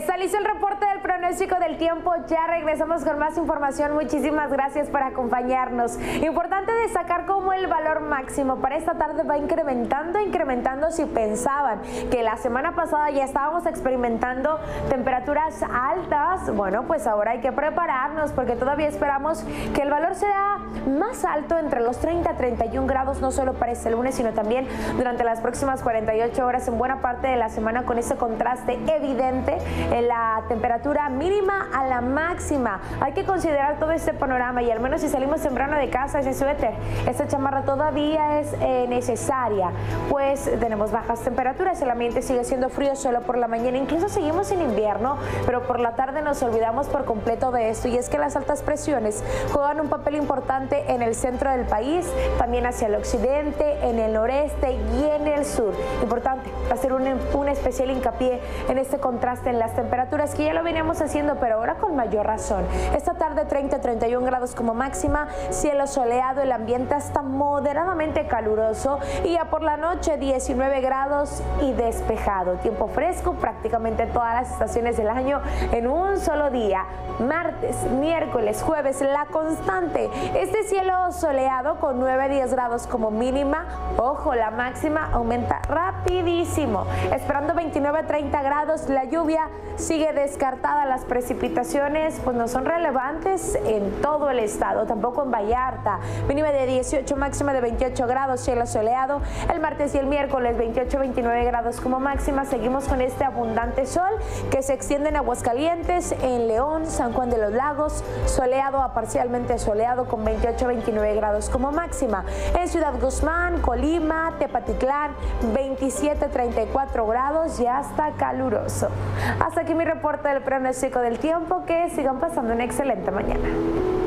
Está listo el reporte del pronóstico del tiempo. Ya regresamos con más información. Muchísimas gracias por acompañarnos. Importante destacar cómo el valor máximo para esta tarde va incrementando. Si pensaban que la semana pasada ya estábamos experimentando temperaturas altas, bueno, pues ahora hay que prepararnos porque todavía esperamos que el valor sea más alto, entre los 30 a 31 grados, no solo para este lunes, sino también durante las próximas 48 horas en buena parte de la semana, con ese contraste evidente en la temperatura mínima a la máxima. Hay que considerar todo este panorama y al menos si salimos temprano de casa, ese suéter, esta chamarra todavía es necesaria, pues tenemos bajas temperaturas, el ambiente sigue siendo frío solo por la mañana, incluso seguimos en invierno, pero por la tarde nos olvidamos por completo de esto, y es que las altas presiones juegan un papel importante en el centro del país, también hacia el occidente, en el noreste y en el sur. Importante hacer un especial hincapié en este contraste en las temperaturas, que ya lo veníamos haciendo, pero ahora con mayor razón. Esta tarde 30 a 31 grados como máxima, cielo soleado, el ambiente está moderadamente caluroso, y ya por la noche 19 grados y despejado. Tiempo fresco prácticamente todas las estaciones del año en un solo día. Martes, miércoles, jueves, la constante. Este cielo soleado con 9 a 10 grados como mínima. Ojo, la máxima aumenta rapidísimo. Esperando 29 a 30 grados, la lluvia sigue descartada. Las precipitaciones pues no son relevantes en todo el estado, tampoco en Vallarta. Mínima de 18, máxima de 28 grados, cielo soleado. El martes y el miércoles 28 a 29 grados como máxima. Seguimos con este abundante sol que se extiende en Aguascalientes, en León, San Juan de los Lagos, soleado a parcialmente soleado con 28 a 29 grados como máxima. En Ciudad Guzmán, Colima, Tepatitlán, 27 a 34 grados, ya está caluroso. Hasta aquí mi reporte del pronóstico del tiempo. Que sigan pasando una excelente mañana.